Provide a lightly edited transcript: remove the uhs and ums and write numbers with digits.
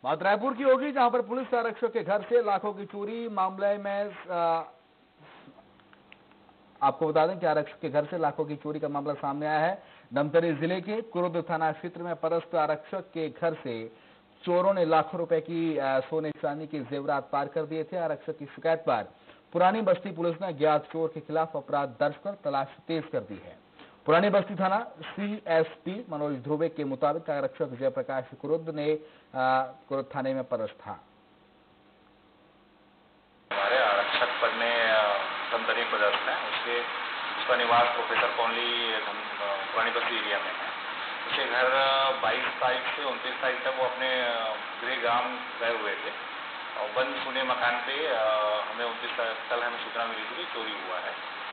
बात रायपुर की होगी, जहां पर पुलिस आरक्षक के घर से लाखों की चोरी मामले में आपको बता दें कि आरक्षक के घर से लाखों की चोरी का मामला सामने आया है। धमतरी जिले के कुरुद थाना क्षेत्र में पदस्थ आरक्षक के घर से चोरों ने लाखों रुपए की सोने चांदी के जेवरात पार कर दिए थे। आरक्षक की शिकायत पर पुरानी बस्ती पुलिस ने ज्ञात चोर के खिलाफ अपराध दर्ज कर तलाश तेज कर दी है। पुरानी बस्ती थाना सीएसपी मनोज ध्रुवे के मुताबिक आरक्षक जयप्रकाश कुरुद थाने में पदस्थ था। हमारे आरक्षक पढ़ने धमतरी में पदस्थ है। उसका निवास प्रोफेसर कॉलोनी पुरानी बस्ती एरिया में है। उसके घर 22 तारीख से 29 तारीख तक वो अपने गृह ग्राम गए हुए थे और बंद सुने मकान पे हमें 29 कल हमें सूचना मिली थी कि चोरी हुआ है।